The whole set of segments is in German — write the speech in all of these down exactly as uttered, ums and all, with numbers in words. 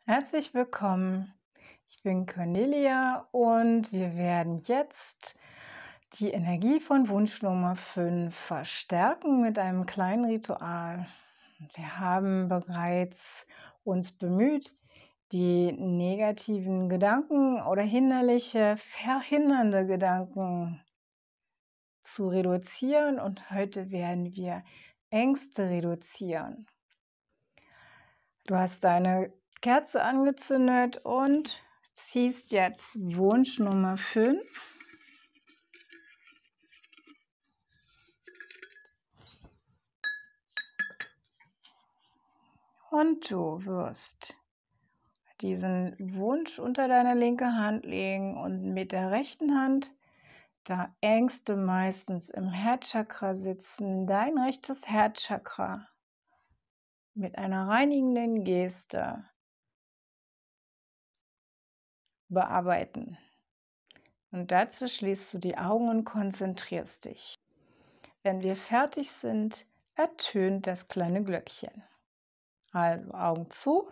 Herzlich willkommen. Ich bin Cornelia und wir werden jetzt die Energie von Wunsch Nummer fünf verstärken mit einem kleinen Ritual. Wir haben bereits uns bemüht, die negativen Gedanken oder hinderliche, verhindernde Gedanken zu reduzieren und heute werden wir Ängste reduzieren. Du hast deine Kerze angezündet und ziehst jetzt Wunsch Nummer fünf. Und du wirst diesen Wunsch unter deine linke Hand legen und mit der rechten Hand, da Ängste meistens im Herzchakra sitzen, dein rechtes Herzchakra mit einer reinigenden Geste bearbeiten. Und dazu schließt du die Augen und konzentrierst dich. Wenn wir fertig sind, ertönt das kleine Glöckchen. Also Augen zu,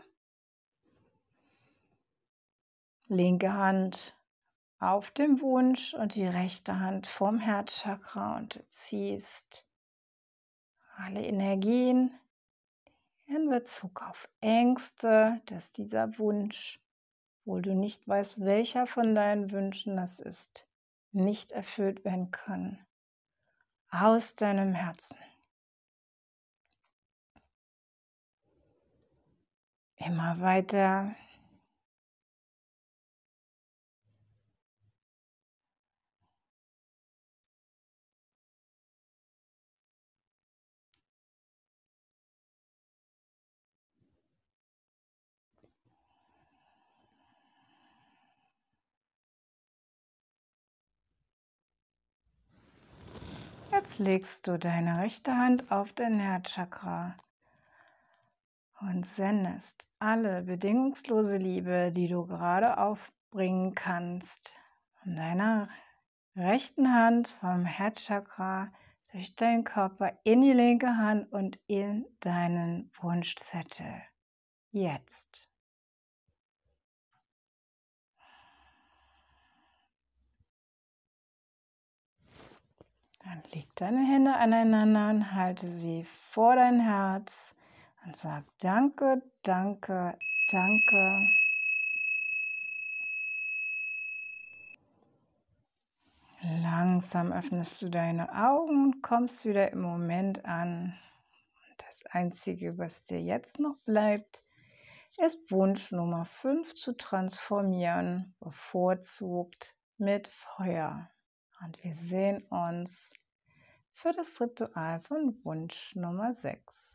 linke Hand auf dem Wunsch und die rechte Hand vom Herzchakra und du ziehst alle Energien in Bezug auf Ängste, dass dieser Wunsch, obwohl du nicht weißt, welcher von deinen Wünschen das ist, nicht erfüllt werden kann, aus deinem Herzen. Immer weiter. Jetzt legst du deine rechte Hand auf dein Herzchakra und sendest alle bedingungslose Liebe, die du gerade aufbringen kannst, von deiner rechten Hand vom Herzchakra durch deinen Körper in die linke Hand und in deinen Wunschzettel. Jetzt. Dann leg deine Hände aneinander und halte sie vor dein Herz und sag Danke, danke, danke. Langsam öffnest du deine Augen und kommst wieder im Moment an. Das Einzige, was dir jetzt noch bleibt, ist Wunsch Nummer fünf zu transformieren, bevorzugt mit Feuer. Und wir sehen uns für das Ritual von Wunsch Nummer sechs.